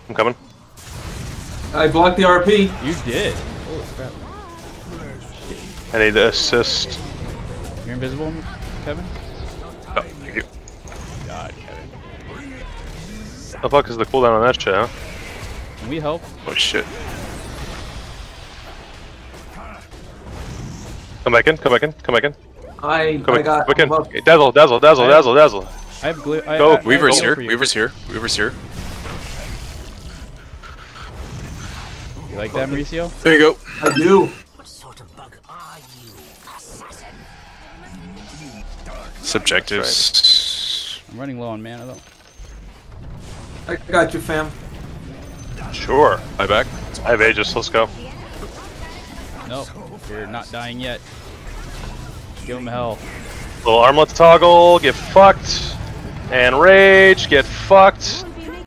I'm coming. I blocked the RP. You did. Holy crap. I need to assist. You're invisible, Kevin? Oh, thank you. God, Kevin. The fuck is the cooldown on that shit, huh? Can we help? Oh shit. Come back in, come back in, come back in. I Come got. back in. well, Dazzle, dazzle, dazzle, dazzle, dazzle. I have glue. Go. Weaver's I here. for you. Weaver's here. Weaver's here. You like that, Mauricio? There you go. I do. What sort of bug are you, assassin? Subjectives. I'm running low on mana though. I got you, fam. Sure. Buy back. I have Aegis, let's go. Nope. You're not dying yet. Give him hell. Little armlet toggle, get fucked. And rage, get fucked.